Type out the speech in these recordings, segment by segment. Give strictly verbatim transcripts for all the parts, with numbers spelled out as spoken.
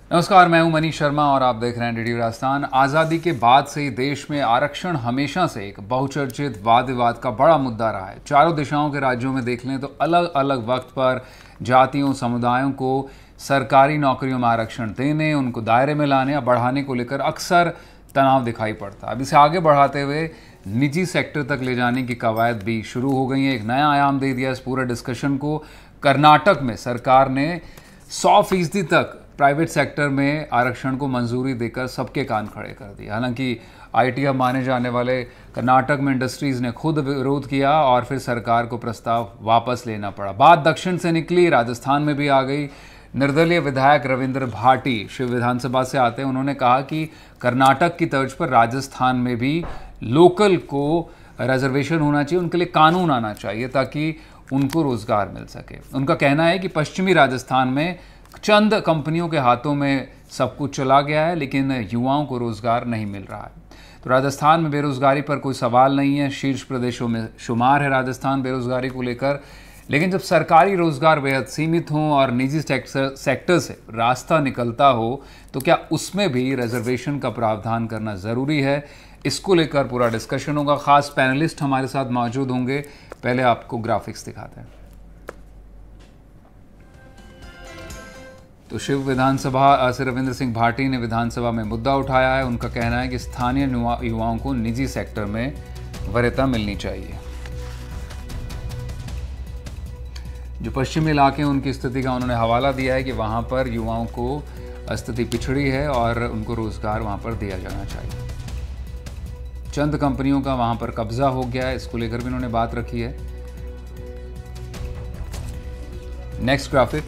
नमस्कार, मैं हूं मनीष शर्मा और आप देख रहे हैं रेडियो राजस्थान। आज़ादी के बाद से ही देश में आरक्षण हमेशा से एक बहुचर्चित वाद विवाद का बड़ा मुद्दा रहा है। चारों दिशाओं के राज्यों में देख लें तो अलग अलग वक्त पर जातियों समुदायों को सरकारी नौकरियों में आरक्षण देने, उनको दायरे में लाने या बढ़ाने को लेकर अक्सर तनाव दिखाई पड़ता है। अब इसे आगे बढ़ाते हुए निजी सेक्टर तक ले जाने की कवायद भी शुरू हो गई है। एक नया आयाम दे दिया इस पूरे डिस्कशन को। कर्नाटक में सरकार ने सौ फीसदी तक प्राइवेट सेक्टर में आरक्षण को मंजूरी देकर सबके कान खड़े कर दिए। हालांकि आईटी हब माने जाने वाले कर्नाटक में इंडस्ट्रीज ने खुद विरोध किया और फिर सरकार को प्रस्ताव वापस लेना पड़ा। बात दक्षिण से निकली, राजस्थान में भी आ गई। निर्दलीय विधायक रविंद्र भाटी शिव विधानसभा से आते हैं। उन्होंने कहा कि कर्नाटक की तर्ज पर राजस्थान में भी लोकल को रिजर्वेशन होना चाहिए, उनके लिए कानून आना चाहिए ताकि उनको रोजगार मिल सके। उनका कहना है कि पश्चिमी राजस्थान में चंद कंपनियों के हाथों में सब कुछ चला गया है, लेकिन युवाओं को रोजगार नहीं मिल रहा है। तो राजस्थान में बेरोजगारी पर कोई सवाल नहीं है, शीर्ष प्रदेशों में शुमार है राजस्थान बेरोजगारी को लेकर। लेकिन जब सरकारी रोजगार बेहद सीमित हों और निजी सेक्टर सेक्टर से रास्ता निकलता हो तो क्या उसमें भी रिजर्वेशन का प्रावधान करना ज़रूरी है? इसको लेकर पूरा डिस्कशन होगा। खास पैनलिस्ट हमारे साथ मौजूद होंगे। पहले आपको ग्राफिक्स दिखाते हैं। तो शिव विधानसभा से रविंद्र सिंह भाटी ने विधानसभा में मुद्दा उठाया है। उनका कहना है कि स्थानीय युवाओं को निजी सेक्टर में वरीयता मिलनी चाहिए। जो पश्चिमी इलाके हैं उनकी स्थिति का उन्होंने हवाला दिया है कि वहां पर युवाओं को स्थिति पिछड़ी है और उनको रोजगार वहां पर दिया जाना चाहिए। चंद कंपनियों का वहां पर कब्जा हो गया है, इसको लेकर भी उन्होंने बात रखी है। Next graphic.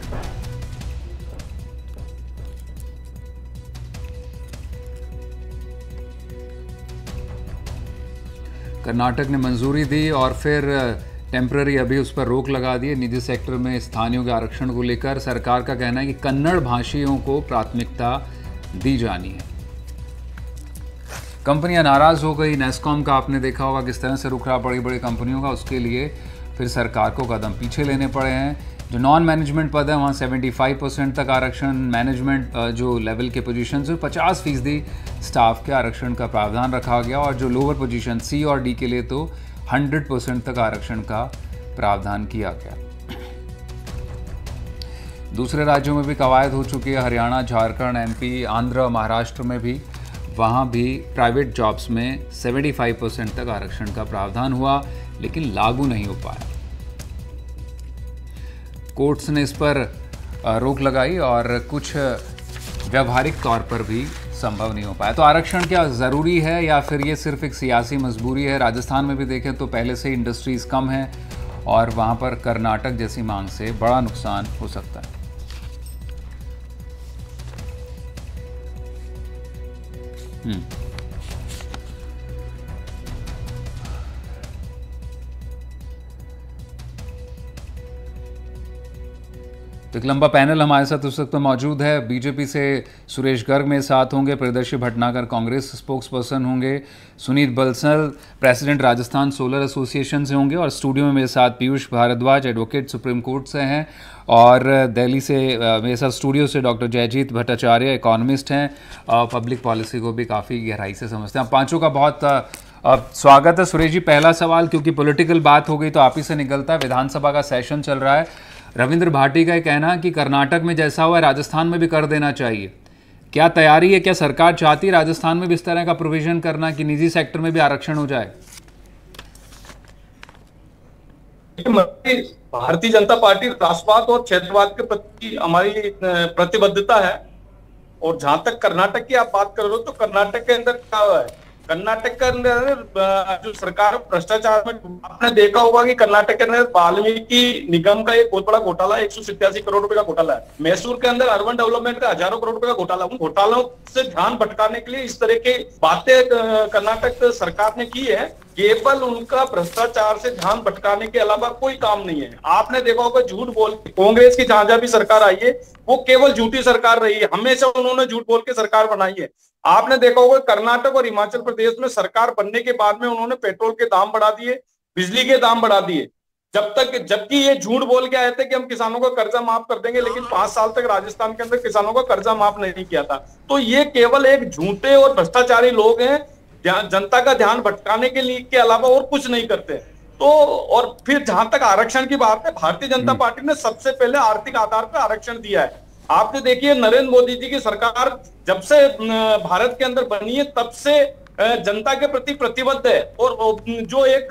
कर्नाटक ने मंजूरी दी और फिर टेम्पररी अभी उस पर रोक लगा दी है निजी सेक्टर में स्थानीयों के आरक्षण को लेकर। सरकार का कहना है कि कन्नड़ भाषियों को प्राथमिकता दी जानी है। कंपनियां नाराज हो गई। नेस्कॉम का आपने देखा होगा किस तरह से रुख रहा बड़ी बड़ी कंपनियों का, उसके लिए फिर सरकार को कदम पीछे लेने पड़े हैं। जो नॉन मैनेजमेंट पद है वहाँ पचहत्तर परसेंट तक आरक्षण, मैनेजमेंट जो लेवल के पोजीशन से पचास फीसदी स्टाफ के आरक्षण का प्रावधान रखा गया और जो लोअर पोजीशन सी और डी के लिए तो सौ परसेंट तक आरक्षण का प्रावधान किया गया। दूसरे राज्यों में भी कवायद हो चुकी है। हरियाणा, झारखंड, एमपी, आंध्र, महाराष्ट्र में भी, वहाँ भी प्राइवेट जॉब्स में पचहत्तर परसेंट तक आरक्षण का प्रावधान हुआ, लेकिन लागू नहीं हो पाया। कोर्ट्स ने इस पर रोक लगाई और कुछ व्यावहारिक तौर पर भी संभव नहीं हो पाया। तो आरक्षण क्या ज़रूरी है या फिर ये सिर्फ एक सियासी मजबूरी है? राजस्थान में भी देखें तो पहले से इंडस्ट्रीज कम हैं और वहाँ पर कर्नाटक जैसी मांग से बड़ा नुकसान हो सकता है। हम्म तो एक लंबा पैनल हमारे साथ उस वक्त मौजूद है। बीजेपी से सुरेश गर्ग मेरे साथ होंगे, प्रियदर्शी भटनागर कांग्रेस स्पोक्स पर्सन होंगे, Suneet Bansal president Rajasthan solar association से होंगे और स्टूडियो में मेरे साथ Piyush Bhardwaj advocate supreme court से हैं और दिल्ली से मेरे साथ स्टूडियो से डॉक्टर जयजीत भट्टाचार्य इकोनॉमिस्ट हैं, पब्लिक पॉलिसी को भी काफ़ी गहराई से समझते हैं। आप पाँचों का बहुत अब स्वागत है। सुरेश जी, पहला सवाल, क्योंकि पॉलिटिकल बात हो गई तो आप ही से निकलता है। विधानसभा का सेशन चल रहा है। रविंद्र भाटी का कहना कि कर्नाटक में जैसा हुआ राजस्थान में भी कर देना चाहिए। क्या तैयारी है? क्या सरकार चाहती है राजस्थान में भी इस तरह का प्रोविजन करना कि निजी सेक्टर में भी आरक्षण हो जाए? भारतीय जनता पार्टी राष्ट्रवाद और क्षेत्रवाद के प्रति हमारी प्रतिबद्धता है। और जहां तक कर्नाटक की आप बात कर रहे हो तो कर्नाटक के अंदर क्या हुआ है? कर्नाटक के अंदर जो सरकार भ्रष्टाचार में, आपने देखा होगा कि कर्नाटक के अंदर वाल्मीकि निगम का एक बहुत बड़ा घोटाला एक सौ सत्तासी करोड़ रुपए का घोटाला है। मैसूर के अंदर अर्बन डेवलपमेंट का हजारों करोड़ रुपए का घोटाला। उन घोटालों से ध्यान भटकाने के लिए इस तरह की बातें कर्नाटक सरकार ने की है। केवल उनका भ्रष्टाचार से ध्यान भटकाने के अलावा कोई काम नहीं है। आपने देखा होगा झूठ बोल के कांग्रेस की जहां जहां भी सरकार आई है वो केवल झूठी सरकार रही है। हमेशा उन्होंने झूठ बोल के सरकार बनाई है। आपने देखा होगा कर्नाटक और हिमाचल प्रदेश में सरकार बनने के बाद में उन्होंने पेट्रोल के दाम बढ़ा दिए, बिजली के दाम बढ़ा दिए। जब तक, जबकि ये झूठ बोल के आए थे कि हम किसानों का कर्जा माफ कर देंगे, लेकिन पांच साल तक राजस्थान के अंदर किसानों का कर्जा माफ नहीं किया था। तो ये केवल एक झूठे और भ्रष्टाचारी लोग हैं, जनता का ध्यान भटकाने के लिए के अलावा और कुछ नहीं करते। तो और फिर जहां तक आरक्षण की बात है, भारतीय जनता पार्टी ने सबसे पहले आर्थिक आधार पर आरक्षण दिया है। आपने देखिए नरेंद्र मोदी जी की सरकार जब से भारत के अंदर बनी है तब से जनता के प्रति प्रतिबद्ध है, और जो एक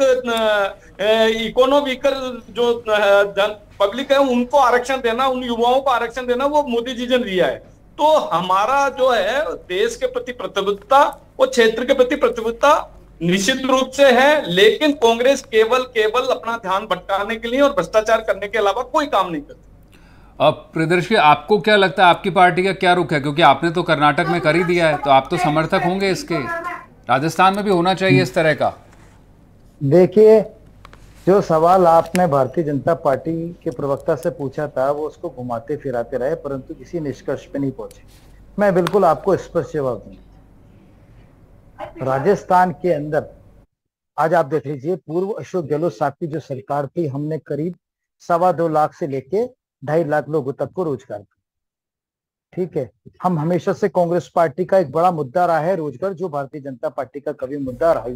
इकोनॉमिकल जो पब्लिक है उनको आरक्षण देना, उन युवाओं को आरक्षण देना, वो मोदी जी ने दिया है। तो हमारा जो है देश के प्रति प्रतिबद्धता और क्षेत्र के प्रति प्रतिबद्धता निश्चित रूप से है, लेकिन कांग्रेस केवल केवल अपना ध्यान भटकाने के लिए और भ्रष्टाचार करने के अलावा कोई काम नहीं करती। अब प्रियदर्शी, आपको क्या लगता है, आपकी पार्टी का क्या रुख है? क्योंकि आपने तो कर्नाटक में कर ही दिया है, तो आप तो समर्थक होंगे इसके। राजस्थान में भी होना चाहिए इस तरह का। देखिए, जो सवाल आपने भारतीय जनता पार्टी के प्रवक्ता से पूछा था वो उसको घुमाते फिराते रहे, परंतु किसी निष्कर्ष पे नहीं पहुंचे। मैं बिल्कुल आपको स्पष्ट जवाब दूंगा। राजस्थान के अंदर आज आप देख लीजिए, पूर्व अशोक गहलोत साहब की जो सरकार थी, हमने करीब सवा दो लाख से लेके ढाई लाख लोगों तक को रोजगार दिया। ठीक है, हम हमेशा से कांग्रेस पार्टी का एक बड़ा मुद्दा रहा है रोजगार, जो भारतीय जनता पार्टी का कभी मुद्दा रहा ही।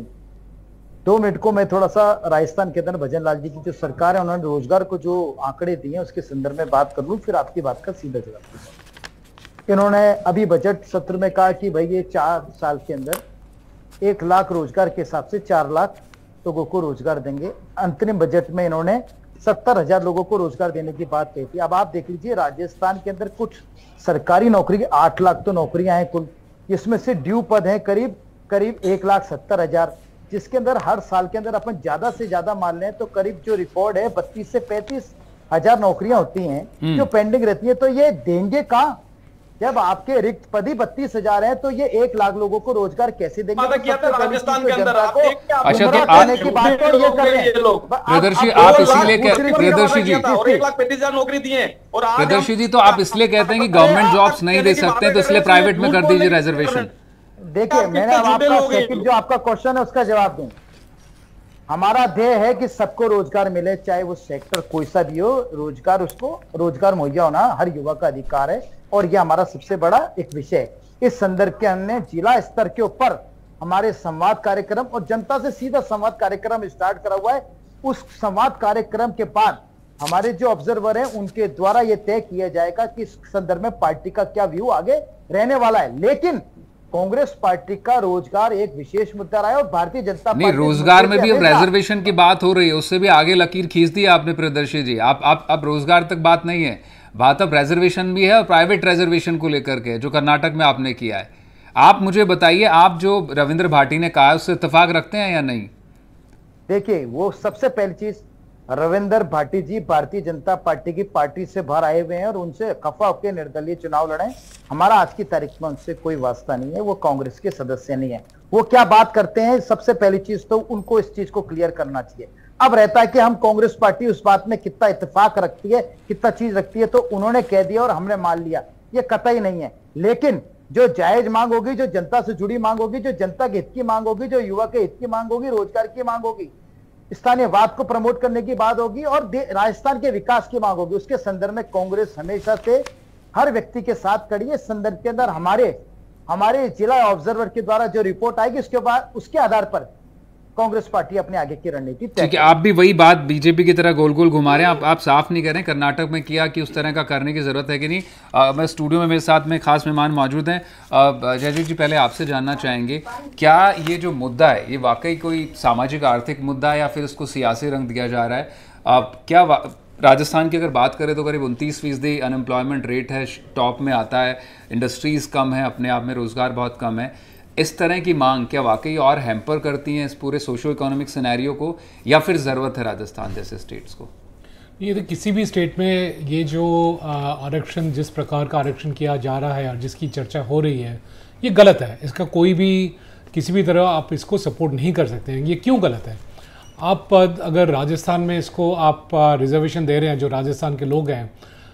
दो मिनट को मैं थोड़ा सा राजस्थान के अंदर भजन लाल जी की जो सरकार है उन्होंने रोजगार को जो आंकड़े दिए हैं उसके संदर्भ में बात कर लूं, फिर आपकी बात का सीधा जवाब दूंगा। इन्होंने अभी बजट सत्र में कहा कि भाई ये चार साल के अंदर एक लाख रोजगार के हिसाब से चार लाख लोगों को रोजगार देंगे। अंतरिम बजट में इन्होंने सत्तर हजार लोगों को रोजगार देने की बात कही थी। अब आप देख लीजिए, राजस्थान के अंदर कुछ सरकारी नौकरी आठ लाख तो नौकरियां हैं कुल, इसमें से ड्यू पद हैं करीब करीब एक लाख सत्तर हजार, जिसके अंदर हर साल के अंदर अपन ज्यादा से ज्यादा मान लें तो करीब जो रिकॉर्ड है बत्तीस से पैंतीस हजार नौकरियां होती हैं जो पेंडिंग रहती है। तो ये देंगे कहाँ? जब आपके रिक्त पद ही बत्तीस हजार है तो ये एक लाख लोगों को रोजगार कैसे देंगे? तो किया था राजस्थान के अंदर को अच्छा, तो आप की बात को ये कर रहे हैं लोग। प्रियदर्शी, आप इसीलिए प्रियदर्शी जी और एक लाख पैंतीस हजार नौकरी दी है। और प्रियदर्शी जी, तो आप इसलिए कहते हैं कि गवर्नमेंट जॉब्स नहीं दे सकते, तो इसलिए प्राइवेट में कर दीजिए रिजर्वेशन। देखिए, मैंने आपका सेकंड जो आपका क्वेश्चन है उसका जवाब दूं। हमारा ध्येय है कि सबको रोजगार मिले, चाहे वो सेक्टर कोई सा भी हो, रोजगार उसको रोजगार मुहैया होना हर युवा का अधिकार है, और यह हमारा सबसे बड़ा एक विषय है। इस संदर्भ के हमने जिला स्तर के ऊपर हमारे संवाद कार्यक्रम और जनता से सीधा संवाद कार्यक्रम स्टार्ट करा हुआ है। उस संवाद कार्यक्रम के बाद हमारे जो ऑब्जर्वर हैं उनके द्वारा यह तय किया जाएगा कि इस संदर्भ में पार्टी का क्या व्यू आगे रहने वाला है। लेकिन कांग्रेस पार्टी का रोजगार एक विशेष मुद्दा रहा है, और भारतीय जनता नहीं, रोजगार में भी अब रिजर्वेशन की बात हो रही है, उससे भी आगे लकीर खींच दी आपने प्रियदर्शी जी। आप आप अब रोजगार तक बात नहीं है, बात अब रिजर्वेशन भी है, और प्राइवेट रिजर्वेशन को लेकर के जो कर्नाटक में आपने किया है। आप मुझे बताइए, आप जो रविंद्र भाटी ने कहा उससे इत्तेफाक रखते हैं या नहीं? देखिए, वो सबसे पहली चीज, रविंद्र भाटी जी भारतीय जनता पार्टी की पार्टी से बाहर आए हुए हैं और उनसे खफा होकर निर्दलीय चुनाव लड़े। हमारा आज की तारीख में उनसे कोई वास्ता नहीं है, वो कांग्रेस के सदस्य नहीं है। वो क्या बात करते हैं, सबसे पहली चीज तो उनको इस चीज को क्लियर करना चाहिए। अब रहता है कि हम कांग्रेस पार्टी उस बात में कितना इत्तेफाक रखती है, कितना चीज रखती है, तो उन्होंने कह दिया और हमने मान लिया, ये कतई नहीं है। लेकिन जो जायज मांग होगी, जो जनता से जुड़ी मांग होगी, जो जनता के हित की मांग होगी, जो युवा के हित की मांग होगी, रोजगार की मांग होगी, स्थानीयवाद को प्रमोट करने की बात होगी, और राजस्थान के विकास की मांग होगी, उसके संदर्भ में कांग्रेस हमेशा से हर व्यक्ति के साथ खड़ी है। इस संदर्भ के अंदर हमारे हमारे जिला ऑब्जर्वर के द्वारा जो रिपोर्ट आएगी उसके बाद उसके आधार पर कांग्रेस पार्टी अपने आगे की रणनीति तय। ठीक है, आप भी वही बात बीजेपी की तरह गोल गोल घुमा रहे हैं। आप आप साफ नहीं कह रहे हैं कर्नाटक में किया कि उस तरह का करने की जरूरत है कि नहीं। आ, मैं स्टूडियो में मेरे साथ में खास मेहमान मौजूद हैं। जयजीत जी, पहले आपसे जानना चाहेंगे, क्या ये जो मुद्दा है ये वाकई कोई सामाजिक आर्थिक मुद्दा है या फिर इसको सियासी रंग दिया जा रहा है? आ, क्या राजस्थान की अगर बात करें तो करीब उनतीस फीसदी अनएम्प्लॉयमेंट रेट है, टॉप में आता है, इंडस्ट्रीज़ कम है, अपने आप में रोज़गार बहुत कम है। इस तरह की मांग क्या वाकई और हैम्पर करती हैं इस पूरे सोशो इकोनॉमिक सिनेरियो को, या फिर ज़रूरत है राजस्थान जैसे स्टेट्स को? ये तो किसी भी स्टेट में ये जो आरक्षण, जिस प्रकार का आरक्षण किया जा रहा है और जिसकी चर्चा हो रही है, ये गलत है। इसका कोई भी किसी भी तरह आप इसको सपोर्ट नहीं कर सकते हैं। ये क्यों गलत है? आप अगर राजस्थान में इसको आप रिजर्वेशन दे रहे हैं, जो राजस्थान के लोग हैं,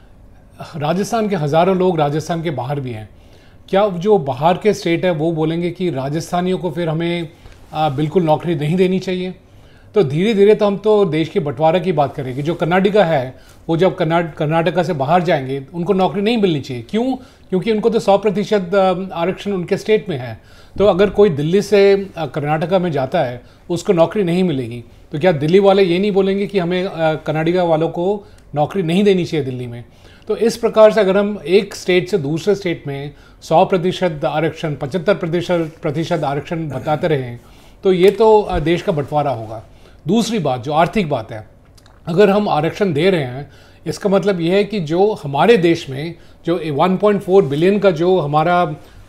राजस्थान के हज़ारों लोग राजस्थान के बाहर भी हैं, क्या जो बाहर के स्टेट है वो बोलेंगे कि राजस्थानियों को फिर हमें आ, बिल्कुल नौकरी नहीं देनी चाहिए? तो धीरे धीरे तो हम तो देश के बंटवारा की बात करेंगे। जो कर्नाटका है वो जब कर्नाटका से बाहर जाएंगे उनको नौकरी नहीं मिलनी चाहिए। क्यों? क्योंकि उनको तो सौ प्रतिशत आरक्षण उनके स्टेट में है। तो अगर कोई दिल्ली से कर्नाटका में जाता है उसको नौकरी नहीं मिलेगी, तो क्या दिल्ली वाले ये नहीं बोलेंगे कि हमें कर्नाटका वालों को नौकरी नहीं देनी चाहिए दिल्ली में? तो इस प्रकार से अगर हम एक स्टेट से दूसरे स्टेट में सौ प्रतिशत आरक्षण, पचहत्तर प्रतिशत प्रतिशत आरक्षण बताते रहें तो ये तो देश का बंटवारा होगा। दूसरी बात, जो आर्थिक बात है, अगर हम आरक्षण दे रहे हैं इसका मतलब ये है कि जो हमारे देश में जो एक पॉइंट चार बिलियन का जो हमारा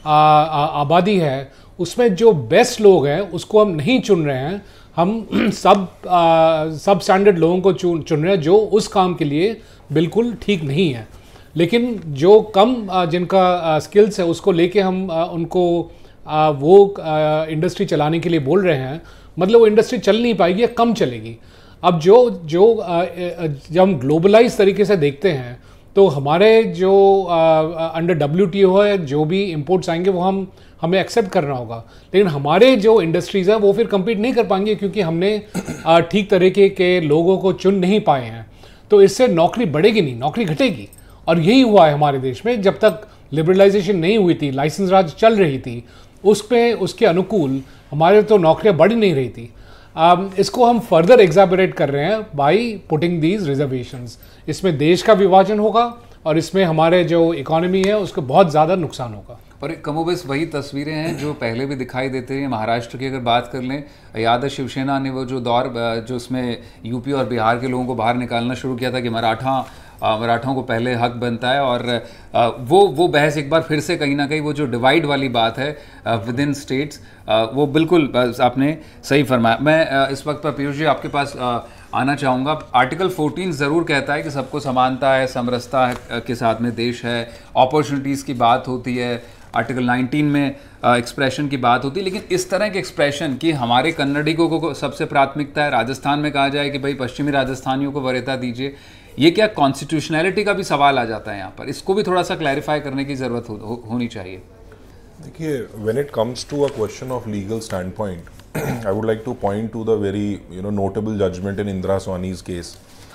आबादी है उसमें जो बेस्ट लोग हैं उसको हम नहीं चुन रहे हैं, हम सब आ, सब स्टैंडर्ड लोगों को चुन चुन रहे हैं जो उस काम के लिए बिल्कुल ठीक नहीं है। लेकिन जो कम आ, जिनका स्किल्स है उसको लेके हम आ, उनको आ, वो आ, इंडस्ट्री चलाने के लिए बोल रहे हैं, मतलब वो इंडस्ट्री चल नहीं पाएगी या कम चलेगी। अब जो जो आ, जब हम ग्लोबलाइज तरीके से देखते हैं तो हमारे जो अंडर डब्ल्यू टी ओ है जो भी इंपोर्ट्स आएंगे वो हम हमें एक्सेप्ट करना होगा, लेकिन हमारे जो इंडस्ट्रीज़ है वो फिर compete नहीं कर पाएंगे क्योंकि हमने ठीक तरीके के लोगों को चुन नहीं पाए हैं। तो इससे नौकरी बढ़ेगी नहीं, नौकरी घटेगी। और यही हुआ है हमारे देश में, जब तक लिबरलाइजेशन नहीं हुई थी, लाइसेंस राज चल रही थी, उस पे उसके अनुकूल हमारे तो नौकरियां बढ़ नहीं रही थी। um, इसको हम फर्दर एग्जैबरेट कर रहे हैं बाई पुटिंग दीज रिजर्वेशंस। इसमें देश का विभाजन होगा और इसमें हमारे जो इकोनॉमी है उसको बहुत ज़्यादा नुकसान होगा। और कमोबेश वही तस्वीरें हैं जो पहले भी दिखाई देते हैं। महाराष्ट्र की अगर बात कर लें, याद है शिवसेना ने वो जो दौर जो उसमें यूपी और बिहार के लोगों को बाहर निकालना शुरू किया था कि मराठा मराठों को पहले हक बनता है, और वो वो बहस एक बार फिर से कहीं ना कहीं वो जो डिवाइड वाली बात है विद इन स्टेट्स, वो बिल्कुल आपने सही फरमाया। मैं इस वक्त पर पीयूष जी आपके पास आना चाहूँगा। आर्टिकल चौदह ज़रूर कहता है कि सबको समानता है, समरसता के साथ में देश है, अपॉर्चुनिटीज़ की बात होती है। आर्टिकल उन्नीस में एक्सप्रेशन की बात होती है, लेकिन इस तरह के एक्सप्रेशन कि हमारे कन्नडिगों को सबसे प्राथमिकता है, राजस्थान में कहा जाए कि भाई पश्चिमी राजस्थानियों को वरीयता दीजिए, ये क्या कॉन्स्टिट्यूशनैलिटी का भी सवाल आ जाता है यहाँ पर? इसको भी थोड़ा सा क्लैरिफाई करने की ज़रूरत हो, हो, होनी चाहिए। देखिए, when it comes to a question of legal standpoint, I would like to point to the very you know notable judgment in Indira Swani's case,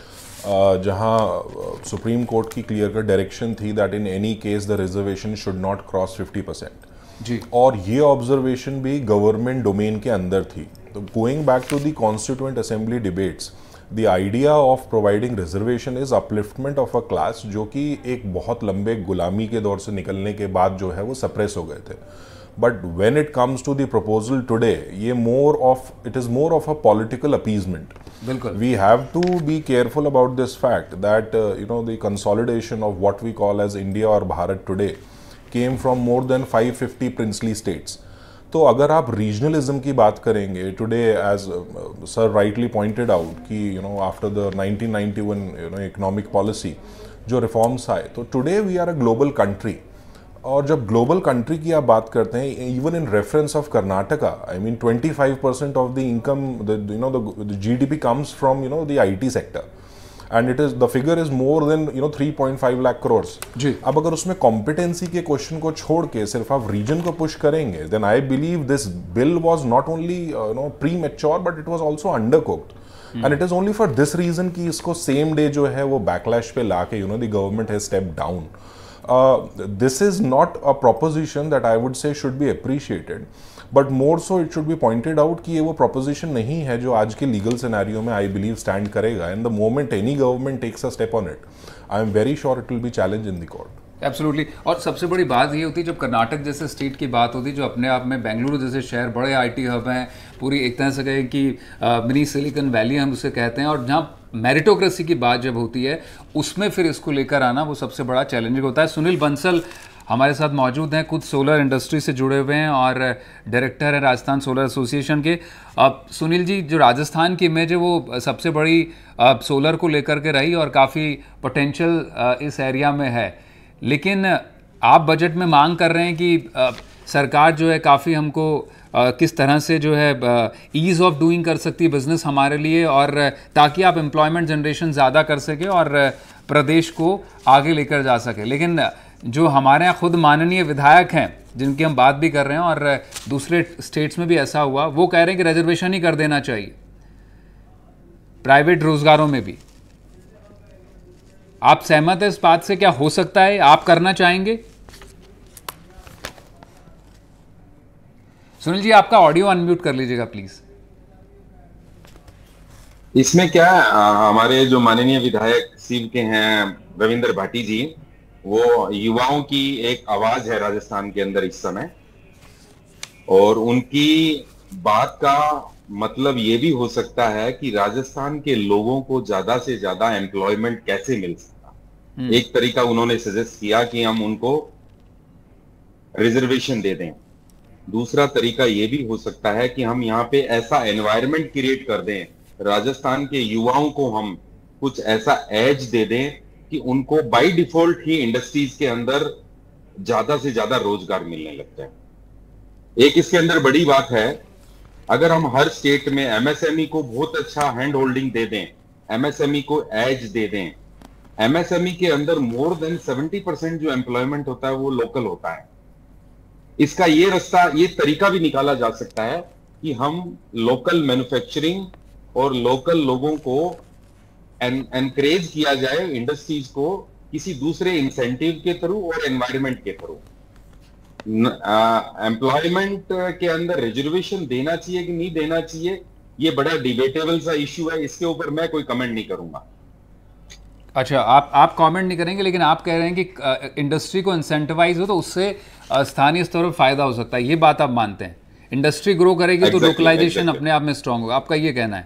uh, जहाँ सुप्रीम कोर्ट की क्लियर कट डायरेक्शन थी that in any case the reservation should not cross fifty percent। जी, और ये observation भी government domain के अंदर थी। तो going back to the constituent assembly debates, the idea of providing reservation is upliftment of a class जो कि एक बहुत लंबे गुलामी के दौर से निकलने के बाद जो है वो सप्रेस हो गए थे। But when it comes to the proposal today, ये more of it is more of a political appeasement. बिल्कुल। We have to be careful about this fact that uh, you know the consolidation of what we call as India or Bharat today came from more than five hundred fifty princely states. तो अगर आप regionalism की बात करेंगे today, as uh, sir rightly pointed out कि you know after the nineteen ninety-one you know economic policy जो reforms आए, तो today we are a global country। और जब ग्लोबल कंट्री की आप बात करते हैं, even in reference of Karnataka, I mean twenty-five percent of the income, you know the GDP comes from you know the IT sector, and it is the figure is more than you know three point five lakh crore ji. अब अगर उसमें competency के question को छोड़ के सिर्फ आप reason को पुश करेंगे, then I believe this bill was not only you know premature but it was also undercooked, and it is only for this reason कि इसको सेम डे जो है वो बैकलैश पे ला के you know the government has step down. Uh, this is not a proposition that I would say should be appreciated, but more so it should be pointed out कि ये वो proposition नहीं है जो आज के legal scenario में I believe stand करेगा, and the moment any government takes a step on it, I am very sure it will be challenged in the court. Absolutely. और सबसे बड़ी बात ये होती है जब कर्नाटक जैसे स्टेट की बात होती है, जो अपने आप में बेंगलुरु जैसे शहर बड़े आईटी हब हैं, पूरी एक तरह से कहें कि मिनी सिलिकॉन वैली हम उसे कहते हैं, और जहाँ मेरिटोक्रेसी की बात जब होती है उसमें फिर इसको लेकर आना वो सबसे बड़ा चैलेंजिंग होता है। सुनील बंसल हमारे साथ मौजूद हैं, खुद सोलर इंडस्ट्री से जुड़े हुए हैं और डायरेक्टर हैं राजस्थान सोलर एसोसिएशन के। अब सुनील जी, जो राजस्थान की इमेज है वो सबसे बड़ी सोलर को लेकर के रही और काफ़ी पोटेंशियल इस एरिया में है, लेकिन आप बजट में मांग कर रहे हैं कि आ, सरकार जो है काफ़ी हमको आ, किस तरह से जो है ईज़ ऑफ डूइंग कर सकती है बिज़नेस हमारे लिए, और ताकि आप एम्प्लॉयमेंट जनरेशन ज़्यादा कर सके और प्रदेश को आगे लेकर जा सके। लेकिन जो हमारे यहाँ खुद माननीय विधायक हैं जिनकी हम बात भी कर रहे हैं और दूसरे स्टेट्स में भी ऐसा हुआ, वो कह रहे हैं कि रिजर्वेशन ही कर देना चाहिए। प्राइवेट रोजगारों में भी। आप सहमत हैं इस बात से? क्या हो सकता है? आप करना चाहेंगे? सुनील जी, आपका ऑडियो अनम्यूट कर लीजिएगा प्लीज। इसमें क्या आ, हमारे जो माननीय विधायक सीव के हैं रविंद्र भाटी जी, वो युवाओं की एक आवाज है राजस्थान के अंदर इस समय, और उनकी बात का मतलब ये भी हो सकता है कि राजस्थान के लोगों को ज्यादा से ज्यादा एम्प्लॉयमेंट कैसे मिल सकता। एक तरीका उन्होंने सजेस्ट किया कि हम उनको रिजर्वेशन दे दें। दूसरा तरीका ये भी हो सकता है कि हम यहाँ पे ऐसा एनवायरनमेंट क्रिएट कर दें, राजस्थान के युवाओं को हम कुछ ऐसा एज दे दें कि उनको बाय डिफॉल्ट ही इंडस्ट्रीज के अंदर ज्यादा से ज्यादा रोजगार मिलने लग जाए। एक इसके अंदर बड़ी बात है, अगर हम हर स्टेट में एमएसएमई को बहुत अच्छा हैंड होल्डिंग दे दें, एमएसएमई को एज दे दें, एमएसएमई के अंदर मोर देन सेवेंटी परसेंट जो एम्प्लॉयमेंट होता है वो लोकल होता है। इसका ये रास्ता, ये तरीका भी निकाला जा सकता है कि हम लोकल मैन्युफैक्चरिंग और लोकल लोगों को एनकरेज किया जाए, इंडस्ट्रीज को किसी दूसरे इंसेंटिव के थ्रू और एनवायरनमेंट के थ्रू। एम्प्लॉयमेंट के अंदर रिजर्वेशन देना चाहिए कि नहीं देना चाहिए, ये बड़ा डिबेटेबल सा इश्यू है, इसके ऊपर मैं कोई कमेंट नहीं करूंगा। अच्छा, आप आप कमेंट नहीं करेंगे, लेकिन आप कह रहे हैं कि इंडस्ट्री को इंसेंटिवाइज हो तो उससे स्थानीय स्तर पर फायदा हो सकता है, ये बात आप मानते हैं? इंडस्ट्री ग्रो करेगी exactly, तो लोकलाइजेशन exactly. अपने आप में स्ट्रांग होगा, आपका ये कहना है?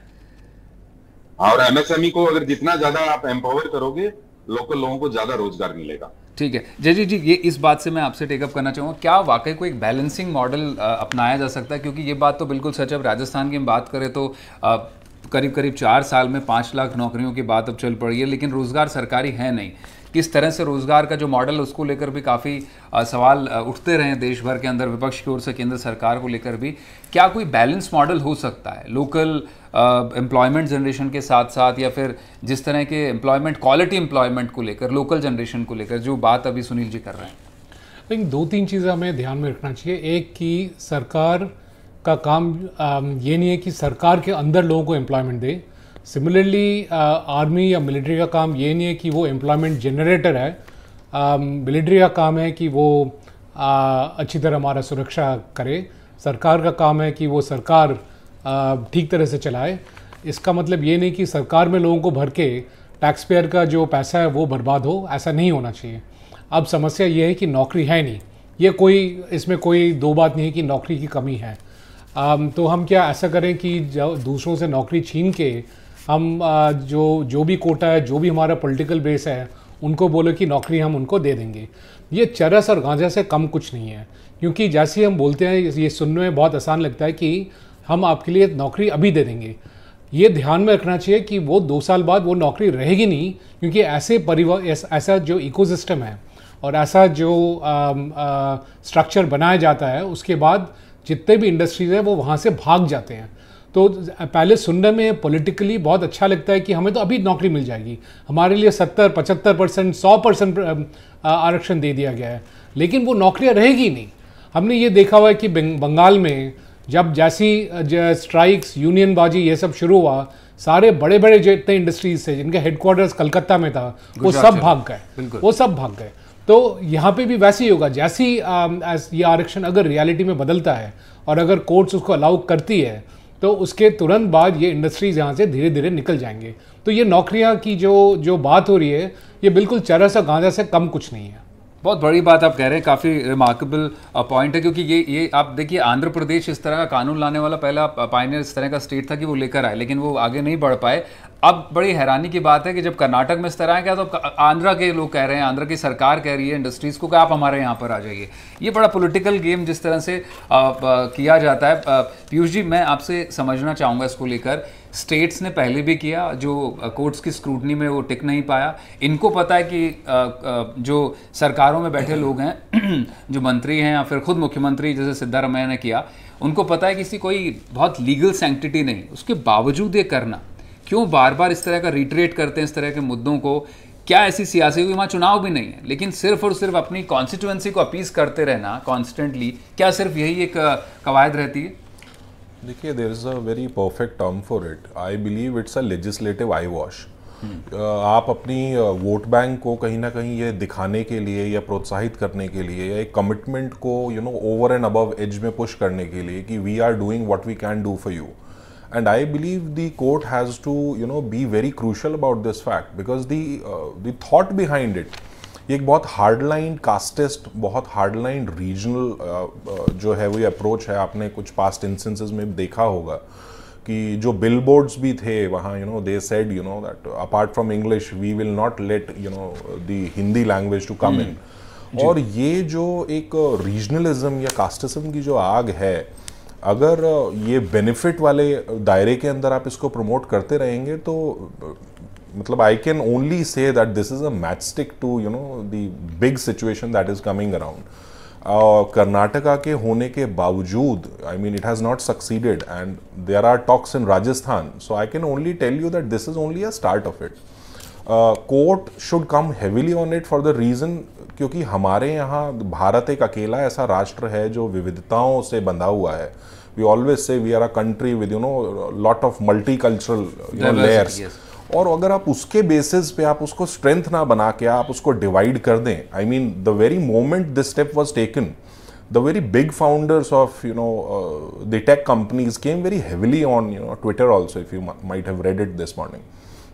और एमएसएमई को अगर जितना ज्यादा आप एम्पावर करोगे, लोकल लोगों को ज्यादा रोजगार मिलेगा। ठीक है जय जी जी, ये इस बात से मैं आपसे टेकअप करना चाहूँगा, क्या वाकई कोई एक बैलेंसिंग मॉडल अपनाया जा सकता है? क्योंकि ये बात तो बिल्कुल सच है, राजस्थान की हम बात करें तो आ, करीब करीब चार साल में पाँच लाख नौकरियों की बात अब चल पड़ी है, लेकिन रोज़गार सरकारी है नहीं। किस तरह से रोज़गार का जो मॉडल, उसको लेकर भी काफ़ी सवाल उठते रहे देश भर के अंदर, विपक्ष की ओर से केंद्र सरकार को लेकर भी। क्या कोई बैलेंस मॉडल हो सकता है लोकल एम्प्लॉयमेंट जनरेशन के साथ साथ, या फिर जिस तरह के एम्प्लॉयमेंट, क्वालिटी एम्प्लॉयमेंट को लेकर, लोकल जनरेशन को लेकर जो बात अभी सुनील जी कर रहे हैं? लेकिन दो तीन चीज़ें हमें ध्यान में रखना चाहिए। एक कि सरकार का काम ये नहीं है कि सरकार के अंदर लोगों को एम्प्लॉयमेंट दे। सिमिलरली आर्मी या मिलिट्री का काम ये नहीं है कि वो एम्प्लॉयमेंट जनरेटर है। मिलिट्री का काम है कि वो आ, अच्छी तरह हमारा सुरक्षा करे। सरकार का काम है कि वो सरकार ठीक तरह से चलाए। इसका मतलब ये नहीं कि सरकार में लोगों को भर के टैक्स पेयर का जो पैसा है वो बर्बाद हो, ऐसा नहीं होना चाहिए। अब समस्या ये है कि नौकरी है नहीं, ये कोई, इसमें कोई दो बात नहीं है कि नौकरी की कमी है। Um, तो हम क्या ऐसा करें कि दूसरों से नौकरी छीन के हम uh, जो जो भी कोटा है, जो भी हमारा पॉलिटिकल बेस है, उनको बोलो कि नौकरी हम उनको दे देंगे। ये चरस और गांजा से कम कुछ नहीं है, क्योंकि जैसे हम बोलते हैं, ये सुनने में बहुत आसान लगता है कि हम आपके लिए नौकरी अभी दे देंगे। ये ध्यान में रखना चाहिए कि वो दो साल बाद वो नौकरी रहेगी नहीं, क्योंकि ऐसे परिवार, ऐसा जो इकोसिस्टम है और ऐसा जो स्ट्रक्चर बनाया जाता है, उसके बाद जितने भी इंडस्ट्रीज है वो वहाँ से भाग जाते हैं। तो पहले सुनने में पॉलिटिकली बहुत अच्छा लगता है कि हमें तो अभी नौकरी मिल जाएगी, हमारे लिए सत्तर पचहत्तर परसेंट सौ परसेंट आरक्षण दे दिया गया है, लेकिन वो नौकरियाँ रहेगी नहीं। हमने ये देखा हुआ है कि बंगाल में जब जैसी स्ट्राइक्स, यूनियनबाजी, ये सब शुरू हुआ, सारे बड़े बड़े जितने इंडस्ट्रीज थे जिनका हेडक्वार्टर्स कलकत्ता में था, वो सब भाग गए, वो सब भाग गए। तो यहाँ पे भी वैसे ही होगा। जैसी ये आरक्षण अगर रियलिटी में बदलता है और अगर कोर्ट्स उसको अलाउ करती है, तो उसके तुरंत बाद ये इंडस्ट्रीज यहाँ से धीरे धीरे निकल जाएंगे। तो ये नौकरियाँ की जो जो बात हो रही है, ये बिल्कुल चरस और गांजा से कम कुछ नहीं है। बहुत बड़ी बात आप कह रहे हैं, काफ़ी रिमार्केबल पॉइंट है, क्योंकि ये ये आप देखिए, आंध्र प्रदेश इस तरह का कानून लाने वाला पहला पायनियर इस तरह का स्टेट था कि वो लेकर आए, लेकिन वो आगे नहीं बढ़ पाए। अब बड़ी हैरानी की बात है कि जब कर्नाटक में इस तरह क्या, तो आंध्रा के लोग कह रहे हैं, आंध्रा की सरकार कह रही है इंडस्ट्रीज़ को कि आप हमारे यहाँ पर आ जाइए। ये बड़ा पॉलिटिकल गेम जिस तरह से आ, आ, किया जाता है। पीयूष जी, मैं आपसे समझना चाहूँगा इसको लेकर, स्टेट्स ने पहले भी किया, जो कोर्ट्स की स्क्रूटनी में वो टिक नहीं पाया। इनको पता है कि आ, आ, जो सरकारों में बैठे लोग हैं, जो मंत्री हैं या फिर खुद मुख्यमंत्री जैसे सिद्धारमैया ने किया, उनको पता है कि किसी कोई बहुत लीगल सैंक्टिटी नहीं, उसके बावजूद ये करना क्यों बार बार इस तरह का रिट्रेट करते हैं इस तरह के मुद्दों को? क्या ऐसी सियासी, क्योंकि वहाँ चुनाव भी नहीं है, लेकिन सिर्फ और सिर्फ अपनी कॉन्स्टिट्यूएंसी को अपीज करते रहना कॉन्स्टेंटली, क्या सिर्फ यही एक कवायद रहती है? देखिए, there is a very perfect term for it. I believe it's a legislative eyewash. आप अपनी वोट बैंक को कहीं ना कहीं ये दिखाने के लिए या प्रोत्साहित करने के लिए या एक कमिटमेंट को you know over and above एज में पुश करने के लिए कि we are doing what we can do for you. And I believe the court has to, you know, be very crucial about this fact because the uh, the thought behind it, ये एक बहुत hardline casteist, बहुत hardline regional जो है वो approach है. आपने कुछ पास्ट इंस्टेंसेस में देखा होगा कि जो बिल बोर्ड्स भी थे वहाँ, you know, they said, you know, that apart from English we will not let, you know, the Hindi language to come in. और ये जो एक रीजनलिज्म या कास्टिज्म की जो आग है, अगर ये बेनिफिट वाले दायरे के अंदर आप इसको प्रमोट करते रहेंगे तो मतलब I can only say that this is a matchstick to, you know, the big situation that is coming around. Karnataka के होने के बावजूद, I mean, it has not succeeded and there are talks in Rajasthan. So I can only tell you that this is only a start of it. Court should come heavily on it for the reason क्योंकि हमारे यहाँ भारत एक अकेला ऐसा राष्ट्र है जो विविधताओं से बंधा हुआ है. We always say we are a country with, you know, lot of multicultural, you know, layers. और अगर आप उसके बेसिस पे आप उसको स्ट्रेंथ ना बना के आप उसको डिवाइड कर दें, I mean the very moment this step was taken, the very big founders of, you know, uh, the tech companies came very heavily on, you know, Twitter also, if you m- might have read it this morning.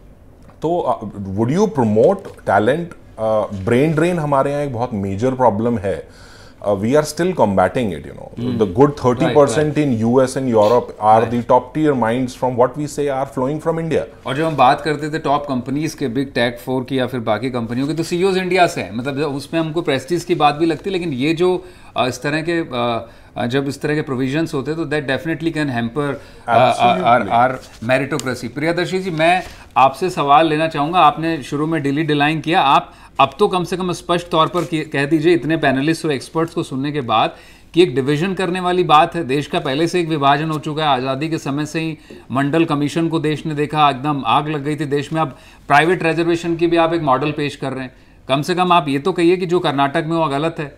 तो uh, would you promote talent? Brain drain हमारे यहाँ एक बहुत major problem है. We are still combating it, you know. The good thirty percent in US and Europe are the top tier minds from what we say are flowing from India. और जब हम बात करते थे टॉप कंपनीज के, big tech four की या फिर बाकी कंपनियों की, तो सीईओज इंडिया से हैं. मतलब उसमें हमको प्रेस्टीज की बात भी लगती है, लेकिन ये जो इस तरह के जब इस तरह के प्रोविजंस होते हैं तो that definitely can hamper our our meritocracy. Priyadarshi ji, मैं आपसे सवाल लेना चाहूँगा. आपने शुरू में डिली डिलाइन किया, आप अब तो कम से कम स्पष्ट तौर पर कह दीजिए इतने पैनलिस्ट और एक्सपर्ट्स को सुनने के बाद कि एक डिवीजन करने वाली बात है. देश का पहले से एक विभाजन हो चुका है. आज़ादी के समय से ही मंडल कमीशन को देश ने देखा, एकदम आग लग गई थी देश में. अब प्राइवेट रिजर्वेशन की भी आप एक मॉडल पेश कर रहे हैं. कम से कम आप ये तो कहिए कि जो कर्नाटक में वो गलत है.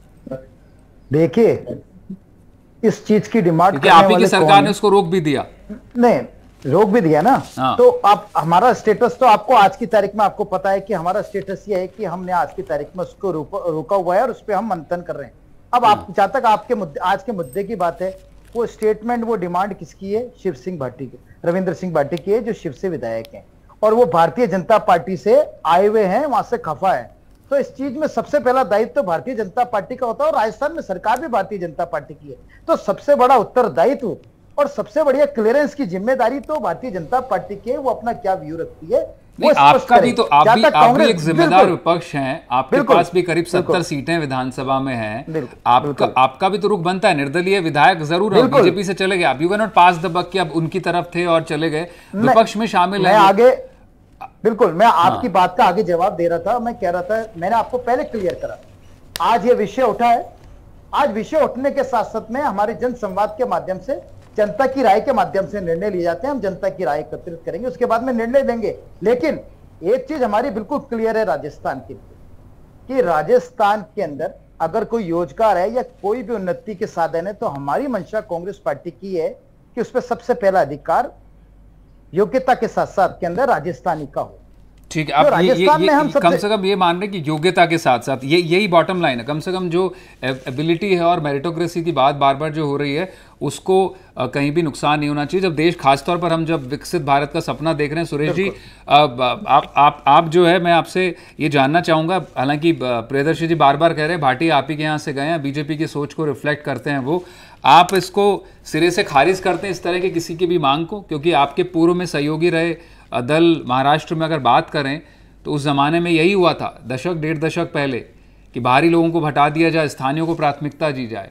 देखिए, इस चीज की डिमांड क्योंकि आप ही की सरकार ने उसको रोक भी दिया. नहीं, रोक भी दिया ना. हाँ. तो आप हमारा स्टेटस तो आपको आज की तारीख में आपको पता है कि हमारा स्टेटस ये है कि हमने आज की तारीख में उसको रोका हुआ है और उस पर हम मंथन कर रहे हैं. अब आप जहां तक आपके मुद्दे, आज के मुद्दे की बात है, वो स्टेटमेंट, वो डिमांड किसकी है? शिव सिंह भाटी की, रविंद्र सिंह भाटी की है, जो शिव से विधायक हैं और वो भारतीय जनता पार्टी से आए हुए हैं, वहां से खफा है. तो इस चीज में सबसे पहला दायित्व तो भारतीय जनता पार्टी का होता है और राजस्थान में सरकार भी भारतीय जनता पार्टी की है. तो सबसे बड़ा उत्तरदायित्व और सबसे बढ़िया क्लियरेंस की जिम्मेदारी तो भारतीय जनता पार्टी की है. वो अपना क्या व्यू रखती है नहीं, आपका भी तो आप भी आप भी एक जिम्मेदार विपक्ष हैं. आपके पास भी करीब सत्तर सीटें विधानसभा में हैं. आपका आपका भी तो रुख बनता है. निर्दलीय विधायक जरूर है, बीजेपी से चले गए, आप you can not pass the buck कि आप उनकी तरफ थे और चले गए, विपक्ष में शामिल है. आगे बिल्कुल मैं आपकी बात का आगे जवाब दे रहा था. मैं कह रहा था, मैंने आपको पहले क्लियर करा, आज ये विषय उठा है. आज विषय उठने के साथ साथ में हमारे जन संवाद के माध्यम से, जनता की राय के माध्यम से निर्णय लिए जाते हैं. हम जनता की राय एकत्रित करेंगे, उसके बाद में निर्णय लेंगे. लेकिन एक चीज हमारी बिल्कुल क्लियर है राजस्थान के लिए, कि राजस्थान के अंदर अगर कोई रोजगार है या कोई भी उन्नति के साधन है, तो हमारी मंशा कांग्रेस पार्टी की है कि उस पर सबसे पहला अधिकार योग्यता के साथ साथ के अंदर राजस्थानी का हो. ठीक है, आप ये, ये, ये, कम से कम ये मान रहे कि योग्यता के साथ साथ ये यही बॉटम लाइन है. कम से कम जो एबिलिटी है और मेरिटोक्रेसी की बात बार बार जो हो रही है, उसको कहीं भी नुकसान नहीं होना चाहिए. जब देश, खासतौर पर हम जब विकसित भारत का सपना देख रहे हैं, सुरेश जी, आप आप आप, आप जो है, मैं आपसे ये जानना चाहूँगा, हालांकि प्रियदर्शी जी बार बार कह रहे हैं भाटी आप ही के यहाँ से गए हैं, बीजेपी की सोच को रिफ्लेक्ट करते हैं वो, आप इसको सिरे से खारिज करते हैं इस तरह के किसी की भी मांग को? क्योंकि आपके पूर्व में सहयोगी रहे दल महाराष्ट्र में अगर बात करें तो उस जमाने में यही हुआ था, दशक डेढ़ दशक पहले, कि बाहरी लोगों को हटा दिया जाए, स्थानीयों को प्राथमिकता दी जाए.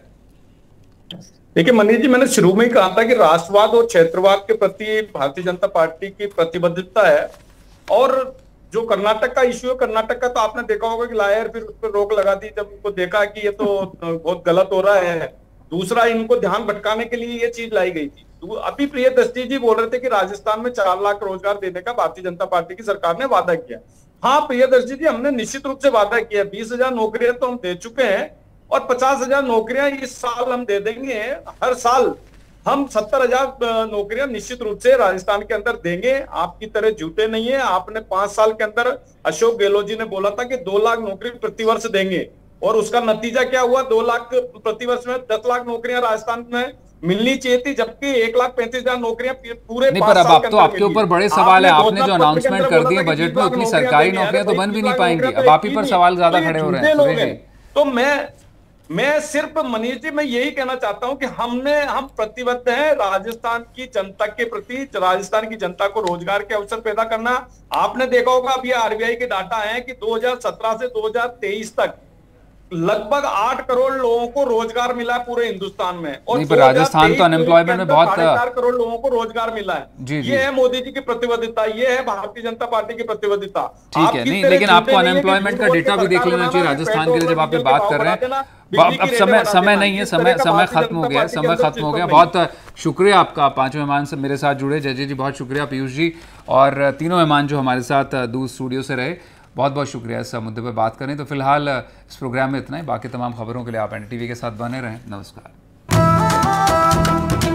देखिए मनीष जी, मैंने शुरू में ही कहा था कि राष्ट्रवाद और क्षेत्रवाद के प्रति भारतीय जनता पार्टी की प्रतिबद्धता है. और जो कर्नाटक का इश्यू है, कर्नाटक का तो आपने देखा होगा कि लायर फिर उस पर रोक लगा दी जब उनको देखा कि ये तो बहुत गलत हो रहा है. दूसरा, इनको ध्यान भटकाने के लिए ये चीज लाई गई थी. अभी प्रियदर्शी जी बोल रहे थे कि राजस्थान में चार लाख रोजगार देने का भारतीय जनता पार्टी की सरकार ने वादा किया. हाँ प्रियदर्शी जी, हमने निश्चित रूप से वादा किया. बीस हजार नौकरियां तो हम दे चुके हैं और पचास हजार नौकरियां इस साल हम दे देंगे. हर साल हम सत्तर हजार नौकरियां निश्चित रूप से राजस्थान के अंदर देंगे। आपकी तरह झूठे नहीं है। आपने पांच साल के अंदर अशोक गहलोत जी ने बोला था कि दो लाख नौकरी प्रतिवर्ष देंगे, और उसका नतीजा क्या हुआ? दो लाख प्रतिवर्ष में दस लाख नौकरियां राजस्थान में मिलनी चाहिए थी, जबकि एक लाख पैंतीस हजार नौकरियां पूरे नहीं। पर अब आप तो आपके ऊपर बड़े सवाल है। आपने जो अनाउंसमेंट कर दिए बजट में, उतनी सरकारी नौकरियां तो बन भी नहीं पाएंगी। अब आप ही पर सवाल ज्यादा खड़े हो रहे हैं सुरेश जी। तो मैं मैं सिर्फ मनीष जी मैं यही कहना चाहता हूं कि हमने हम प्रतिबद्ध हैं राजस्थान की जनता के प्रति, राजस्थान की जनता को रोजगार के अवसर पैदा करना। आपने देखा होगा अभी आरबीआई के डाटा है कि दो हज़ार सत्रह से दो हज़ार तेईस तक लगभग आठ करोड़ लोगों को रोजगार मिला है पूरे हिंदुस्तान में, और नहीं, पर राजस्थान तो अनएम्प्लॉयमेंट में बहुत चार करोड़ लोगों को रोजगार मिला है। जी, जी। ये है मोदी जी की प्रतिबद्धता, ये है भारतीय जनता पार्टी की प्रतिबद्धता। ठीक है, नहीं, लेकिन आपको अनएम्प्लॉयमेंट का डेटा भी देख लेना चाहिए राजस्थान के लिए जब आप ये बात कर रहे हैं। अब समय समय नहीं है, समय समय खत्म हो गया, समय खत्म हो गया। बहुत शुक्रिया आपका, पांचों मेहमान से मेरे साथ जुड़े। जय जी बहुत शुक्रिया, पीयूष जी और तीनों मेहमान जो हमारे साथ दूर स्टूडियो से रहे, बहुत बहुत शुक्रिया इस मुद्दे पर बात करें। तो फिलहाल इस प्रोग्राम में इतना ही। बाकी तमाम खबरों के लिए आप एन डी टी वी के साथ बने रहें। नमस्कार।